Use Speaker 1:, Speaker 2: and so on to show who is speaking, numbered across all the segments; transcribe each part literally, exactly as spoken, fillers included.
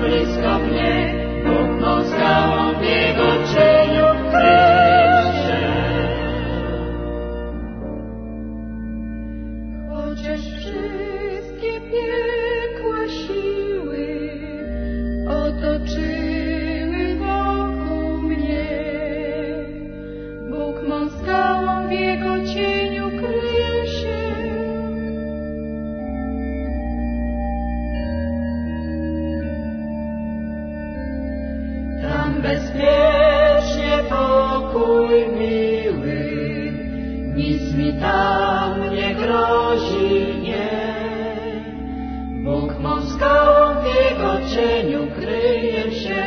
Speaker 1: blisko mnie, Bóg mą skałą, w Jego cieniu kryję się. Chociaż wszystkie piekła siły otoczyły wokół mnie, Bóg mą skałą, w Jego cieniu kryje się. Tam bezpiecznie pokój miły, nic mi tam nie grozi, nie. Bóg mą skałą, w Jego cieniu kryje się.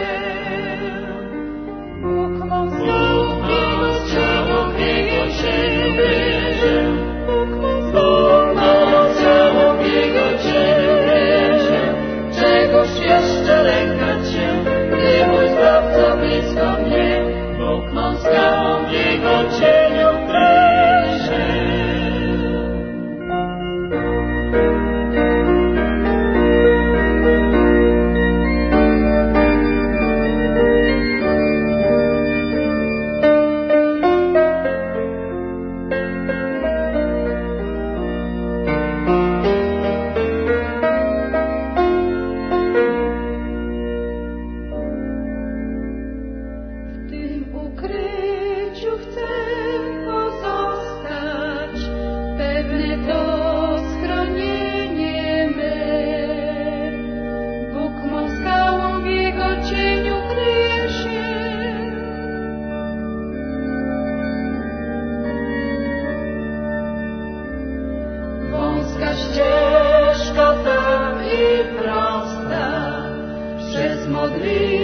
Speaker 1: Bóg mą skałą, w Jego cieniu kryje się. Bóg mą skałą, w Jego cieniu kryje się. Czegoż jeszcze lękać się, gdy mój Zbawca blisko mnie, Bóg mą skałą, w Jego cieniu kryje się. W tym ukryciu chcę pozostać, pewne to schronienie me. Bóg mą skałą, w Jego cieniu kryje się. Wąska ścieżka tam i prosta, przez modlitwę